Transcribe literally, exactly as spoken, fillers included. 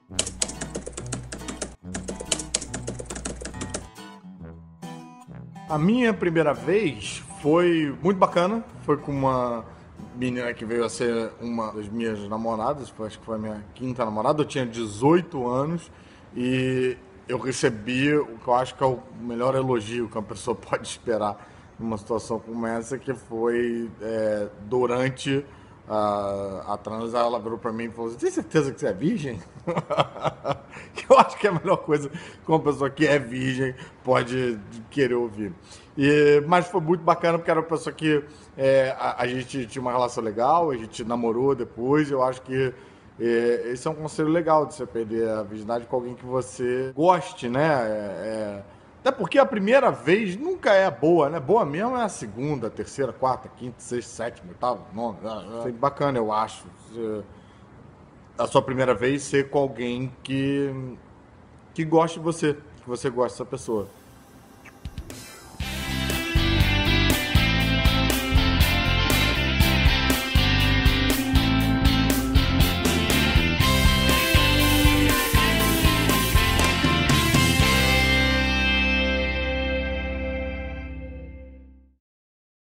A minha primeira vez foi muito bacana. Foi com uma menina que veio a ser uma das minhas namoradas. Acho que foi a minha quinta namorada. Eu tinha dezoito anos e eu recebi o que eu acho que é o melhor elogio que uma pessoa pode esperar numa situação como essa, que foi é, durante a, a trans, ela virou pra mim e falou assim: tem certeza que você é virgem? Que eu acho que é a melhor coisa que uma pessoa que é virgem pode querer ouvir. E, mas foi muito bacana porque era uma pessoa que é, a, a gente tinha uma relação legal, a gente namorou depois. Eu acho que é, esse é um conselho legal de você perder a virgindade com alguém que você goste, né? É, é, até porque a primeira vez nunca é boa, né? Boa mesmo é a segunda, terceira, quarta, quinta, sexta, sétima, oitava, nona. É, é bacana, eu acho. A sua primeira vez ser com alguém que, que goste de você, que você goste dessa pessoa.